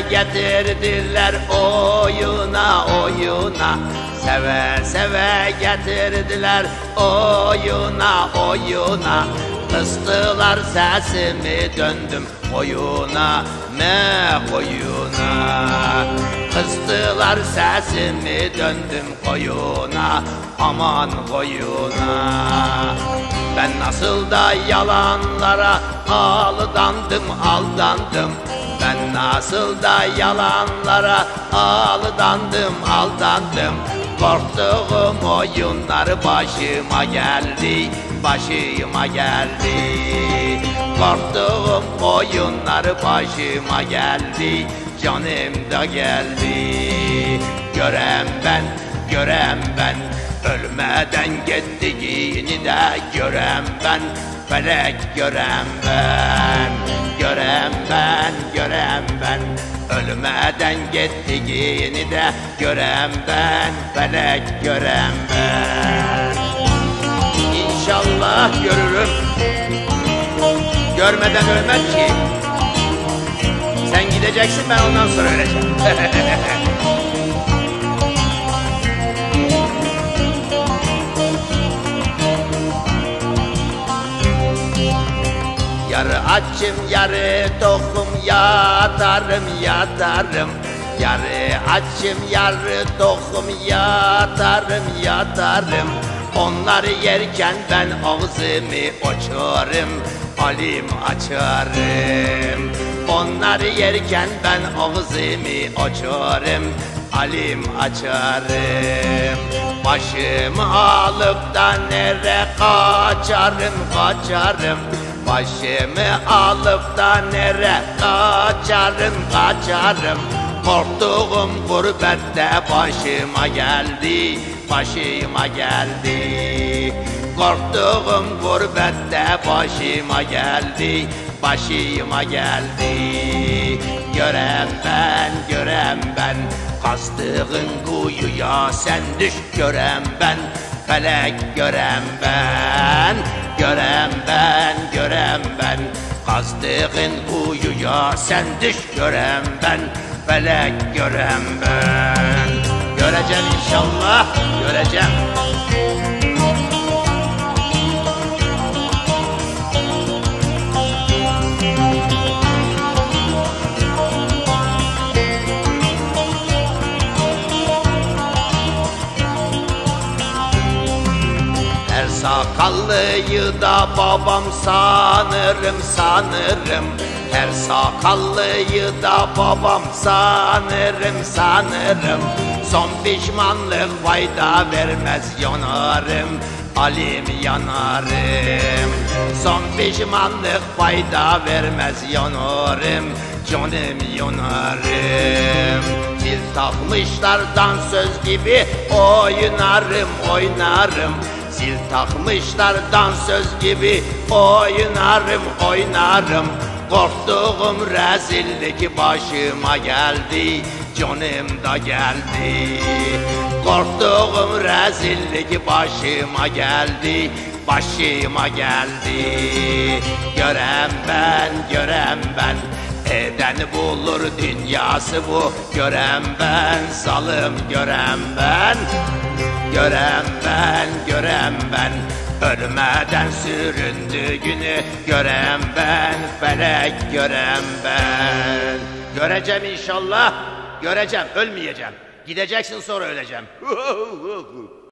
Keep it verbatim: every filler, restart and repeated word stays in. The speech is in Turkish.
getirdiler oyuna oyuna, seve seve getirdiler oyuna oyuna. Kıstılar sesimi döndüm koyuna me koyuna. Kıstılar sesimi döndüm koyuna aman koyuna. Ben nasıl da yalanlara aldandım aldandım. Ben nasıl da yalanlara aldandım aldandım. Korktuğum oyunlar başıma geldi, başıma geldi. Korktuğum oyunlar başıma geldi, canım da geldi. Görem ben, görem ben, ölmeden gittiğini de görem ben. Felek görem ben, görem ben, görem ben. Ölmeden gittiğini de görem ben. Felek görem ben. İnşallah görürüm. Görmeden ölmem ki. Sen gideceksin, ben ondan sonra öleceğim. Yarı açım yarı tokum yatarım yatarım. Yarı açım yarı tokum yatarım yatarım. Onları yerken ben ağzımı açarım, alim açarım. Onları yerken ben ağzımı açarım, alim açarım. Başımı alıp da nereye kaçarım kaçarım. Başımı alıp da nereye kaçarım kaçarım. Korktuğum gurbette başıma geldi, başıma geldi. Korktuğum gurbette başıma geldi, başıma geldi. Görem ben, görem ben, kazdığın kuyuya sen düş görem ben. Felek görem ben, görem ben, görem ben. Kazdığın kuyuya sen düş görem ben. Felek görem ben. Göreceğim inşallah, göreceğim. Her sakallıyı da babam sanırım sanırım. Her sakallıyı da babam sanırım sanırım. Son pişmanlık fayda vermez yanarım, alim yanarım. Son pişmanlık fayda vermez yanarım, canım yanarım. Zil takmışlar dansöz gibi oynarım oynarım. Zil takmışlar dansöz gibi oynarım oynarım. Korktuğum rezillik başıma geldi, canım da geldi. Korktuğum rezillik başıma geldi, başıma geldi. Görem ben, görem ben, eden bulur dünyası bu. Görem ben, salım görem ben. Görem ben, görem ben, ölmeden süründüğünü görem ben. Felek görem ben. Göreceğim inşallah, göreceğim, ölmeyeceğim. Gideceksin sonra öleceğim.